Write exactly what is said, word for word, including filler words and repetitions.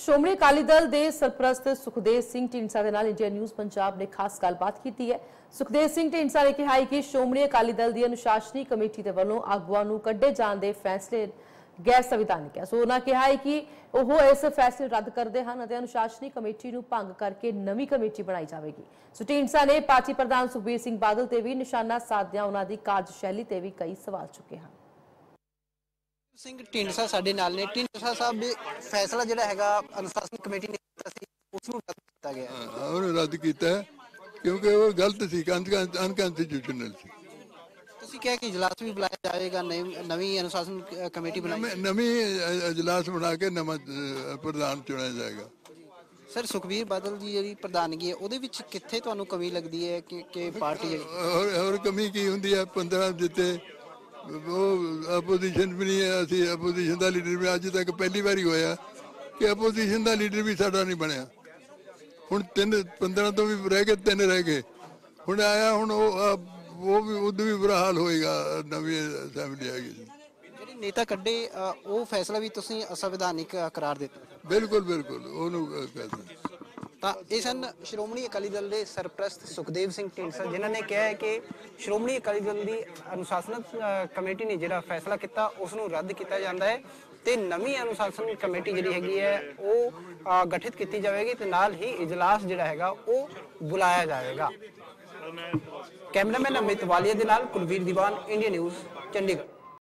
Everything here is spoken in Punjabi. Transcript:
ਸ਼੍ਰੋਮਣੀ ਅਕਾਲੀ ਦਲ ਦੇ ਸਰਪ੍ਰਸਤ ਸੁਖਦੇਵ ਸਿੰਘ ਢੀਂਡਸਾ ਦੇ ਨਾਲ ਇੰਡੀਆ ਨਿਊਜ਼ ਪੰਜਾਬ ਨੇ ਖਾਸ ਗੱਲਬਾਤ ਕੀਤੀ ਹੈ। ਸੁਖਦੇਵ ਸਿੰਘ ਢੀਂਡਸਾ ਨੇ ਕਿਹਾ ਕਿ ਸ਼੍ਰੋਮਣੀ ਅਕਾਲੀ ਦਲ ਦੀ ਅਨੁਸ਼ਾਸਨੀ ਕਮੇਟੀ ਦੇ ਵੱਲੋਂ ਆਗੂਆਂ ਨੂੰ ਕੱਢੇ ਜਾਣ ਦੇ ਫੈਸਲੇ गैर संविधानिक है। सो उन्होंने कहा है कि वह इस फैसले रद्द करते हैं और अनुशासनी कमेटी को भंग करके नवी कमेटी बनाई जाएगी। सो ढींडसा ने पार्टी प्रधान सुखबीर सिंह बादल ते भी निशाना साधदਿਆਂ उन्हों की कार्यशैली ते भी कई सवाल चुके हैं। ਸਿੰਘ ਢੀਂਡਸਾ ਸਾਡੇ ਨਾਲ ਨੇ। ਢੀਂਡਸਾ ਸਾਹਿਬ ਦੇ ਫੈਸਲਾ ਜਿਹੜਾ ਹੈਗਾ ਅਨੁਸ਼ਾਸਨ ਕਮੇਟੀ ਨੇ ਕੀਤਾ ਸੀ ਉਸ ਨੂੰ ਰੱਦ ਕੀਤਾ ਗਿਆ। ਉਹਨੂੰ ਰੱਦ ਕੀਤਾ ਕਿਉਂਕਿ ਉਹ ਗਲਤ ਸੀ, ਅਨਕਨਸਟੀਟਿਊਸ਼ਨਲ ਸੀ। ਤੁਸੀਂ ਕਿਹਾ ਕਿ ਇਜਲਾਸ ਵੀ ਬੁਲਾਇਆ ਜਾਵੇਗਾ, ਨਵੀਂ ਅਨੁਸ਼ਾਸਨ ਕਮੇਟੀ ਬਣਾਈ ਨਵੀਂ ਇਜਲਾਸ ਬਣਾ ਕੇ ਨਵਾਂ ਪ੍ਰਧਾਨ ਚੁਣਿਆ ਜਾਏਗਾ। ਸਰ ਸੁਖਬੀਰ ਬਾਦਲ ਦੀ ਜਿਹੜੀ ਪ੍ਰਧਾਨਗੀ ਹੈ ਉਹਦੇ ਵਿੱਚ ਕਿੱਥੇ ਤੁਹਾਨੂੰ ਕਮੀ ਲੱਗਦੀ ਹੈ ਕਿ ਕਿ ਪਾਰਟੀ ਜਿਹੜੀ ਹੋਰ ਕਮੀ ਕੀ ਹੁੰਦੀ ਹੈ? ਪੰਦਰਾਂ ਦਿੱਤੇ ਉਹ ਆਪੋਜੀਸ਼ਨ ਵੀ ਨਹੀਂ ਹੈ। ਅਸੀਂ ਆਪੋਜੀਸ਼ਨ ਦਾ ਲੀਡਰ ਵੀ ਅੱਜ ਤੱਕ ਪਹਿਲੀ ਵਾਰੀ ਹੋਇਆ ਕਿ ਆਪੋਜੀਸ਼ਨ ਦਾ ਲੀਡਰ ਵੀ ਸਾਡਾ ਨਹੀਂ ਬਣਿਆ। ਹੁਣ ਤਿੰਨ ਪੰਦਰਾਂ ਤੋਂ ਵੀ ਰਹਿ ਗਏ, ਤਿੰਨ ਰਹਿ ਗਏ। ਹੁਣ ਆਇਆ ਹੁਣ ਉਹ ਉਹ ਵੀ ਉਦੋਂ ਵੀ ਬੁਰਾ ਹਾਲ ਹੋਏਗਾ। ਨਵੀਂ ਅਸੈਂਬਲੀ ਆਏਗੀ ਜਿਹੜੇ ਨੇਤਾ ਕੱਢੇ ਉਹ ਫੈਸਲਾ ਵੀ ਤੁਸੀਂ ਅਸੰਵਿਧਾਨਿਕ ਕਰਾਰ ਦਿੱਤਾ। ਬਿਲਕੁਲ ਬਿਲकुल ਉਹਨੂੰ ਤਾਂ ਇਹ ਸਨ ਸ਼੍ਰੋਮਣੀ ਅਕਾਲੀ ਦਲ ਦੇ ਸਰਪ੍ਰਸਤ ਸੁਖਦੇਵ ਸਿੰਘ ਢੀਂਡਸਾ ਜਿਨ੍ਹਾਂ ਨੇ ਕਿਹਾ ਹੈ ਕਿ ਸ਼੍ਰੋਮਣੀ ਅਕਾਲੀ ਦਲ ਦੀ ਅਨੁਸ਼ਾਸਨ ਕਮੇਟੀ ਨੇ ਜਿਹੜਾ ਫੈਸਲਾ ਕੀਤਾ ਉਸ ਨੂੰ ਰੱਦ ਕੀਤਾ ਜਾਂਦਾ ਹੈ ਤੇ ਨਵੀਂ ਅਨੁਸ਼ਾਸਨ ਕਮੇਟੀ ਜਿਹੜੀ ਹੈਗੀ ਹੈ ਉਹ ਗਠਿਤ ਕੀਤੀ ਜਾਵੇਗੀ ਤੇ ਨਾਲ ਹੀ ਇਜਲਾਸ ਜਿਹੜਾ ਹੈਗਾ ਉਹ ਬੁਲਾਇਆ ਜਾਵੇਗਾ। कैमरामैन अमित वालिया के नाल कुलवीर दीवान, इंडिया न्यूज़, चंडीगढ़।